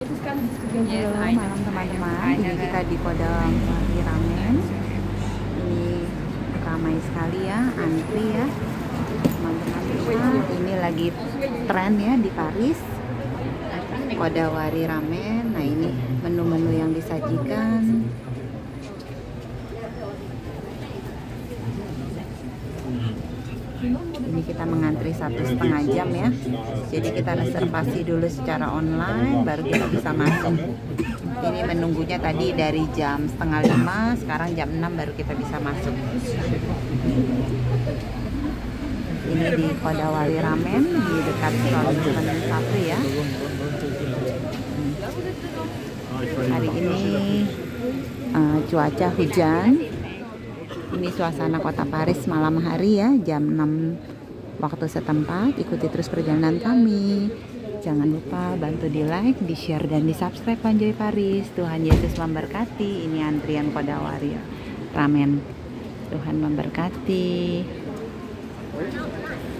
Halo malam teman-teman, ini kita di Kodawari Ramen. Ini ramai sekali ya, antri ya teman-teman. Ini lagi tren ya di Paris, Kodawari Ramen. Nah ini menu-menu yang disajikan. Ini kita mengantri 1,5 jam ya, jadi kita reservasi dulu secara online baru kita bisa masuk. Ini menunggunya tadi dari jam 4:30, sekarang jam 6 baru kita bisa masuk. Ini di Kodawari Ramen di dekat Stasiun 1 ya. Hari ini cuaca hujan. Ini suasana kota Paris malam hari ya, jam 6 waktu setempat. Ikuti terus perjalanan kami. Jangan lupa bantu di like, di share, dan di subscribe Enjoy Paris. Tuhan Yesus memberkati. Ini antrian Kodawari Ramen. Tuhan memberkati.